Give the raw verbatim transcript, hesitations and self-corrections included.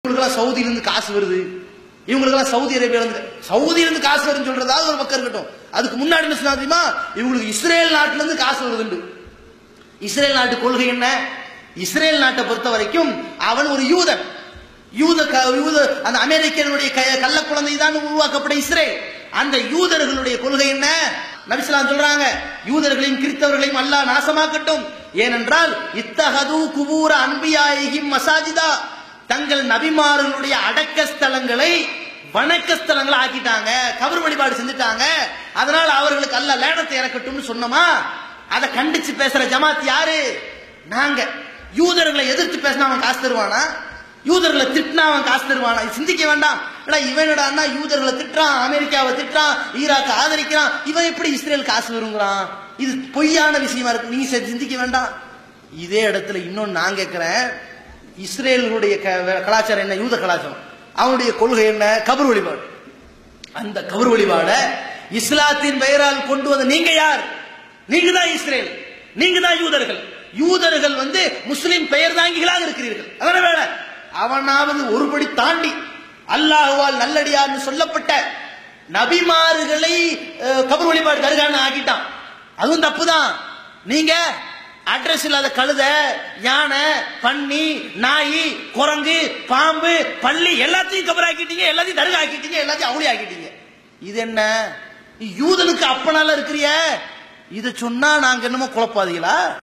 இவங்களுக்கெல்லாம் சவுதியில இருந்து காசு வருது, இவங்களுக்கெல்லாம் சவுதி அரேபியால இருந்து சவுதியில இருந்து காசு வருதுன்னு சொல்றதாவது ஒரு பக்கம் இருக்கட்டும். அதுக்கு முன்னாடி என்ன சொன்னா தெரியுமா, இவங்களுக்கு இஸ்ரேல் நாட்டுல இருந்து காசு வருதுண்டு. இஸ்ரேல் நாட்டு கொள்கை என்ன? இஸ்ரேல் நாட்டை பொறுத்த வரைக்கும் அவன் ஒரு யூதன், யூத யூத அந்த அமெரிக்கனுடைய கள்ள குழந்தை தான் உருவாக்கப்பட்ட இஸ்ரேல். அந்த யூதர்களுடைய கொள்கை என்ன? நபிஸ்லாம் சொல்றாங்க, யூதர்களையும் கிறிஸ்தவர்களையும் அல்லாஹ் நாசமாக்கட்டும். ஏனென்றால் இத்தஹது குபூர அன்பியாயிஹிம் மசாஜிதா, தங்கள் நபிமார்களுடைய அடக்க ஸ்தலங்களை வணக்க ஸ்தலங்களை ஆக்கிட்டாங்க, கபர் வழிபாடு செஞ்சுட்டாங்க. அதனால அவர்களுக்கு அல்லாஹ் லேனத்தை இறக்கட்டும் சொன்னமா. அதை கண்டிச்சு பேசுற ஜமாத் யாரு? நாங்க. யூதர்களை எதிர்த்து பேசினா அவன் காசு தருவானா? யூதர்களை திட்டினா அவன் காசு தருவானா? சிந்திக்க வேண்டாம். இவனடா யூதர்களை திட்டுறான், அமெரிக்காவை திட்டுறான், ஈராக்கை ஆதரிக்கிறான், இவன் எப்படி இஸ்ரேல் காசு வருங்கிறான்? இது பொய்யான விஷயமா இருக்கு. நீங்க சிந்திக்க வேண்டாம். இதே இடத்துல இன்னொன்னு நான் கேட்கிறேன், இஸ்ரேலுடைய கலாச்சாரம் என்ன? யூத கலாச்சாரம். அவனுடைய கொள்கை என்ன? கபர் வழிபாடு. அந்த கபர் வழிபாட இஸ்லாத்தின் பெயரால் கொண்டு வந்த நீங்க யார்? நீங்க தான் இஸ்ரேல், நீங்க தான் யூதர்கள். யூதர்கள் வந்து முஸ்லிம் பெயர் தாங்கிகளாக இருக்கிறீர்கள். அதனால வேற அவனாவது ஒருபடி தாண்டி அல்லாஹ்வால் நல்லடியார்னு சொல்லப்பட்ட நபிமார்களை கபர் வழிபாடு தர்கான்னு ஆக்கிட்டான். அதுவும் தப்புதான். நீங்க அட்ரஸ் இல்லாத கழுத, யானை, பன்னி, நாய், குரங்கு, பாம்பு, பள்ளி எல்லாத்தையும் கபர் ஆக்கிட்டீங்க, எல்லாத்தையும் தர்கா ஆக்கிட்டீங்க, எல்லாத்தையும் அவளி ஆக்கிட்டீங்க. இது என்ன? யூதனுக்கு அப்பனால இருக்கிறிய? இதை சொன்னா நாங்க என்னமோ குழப்பாதீங்களா?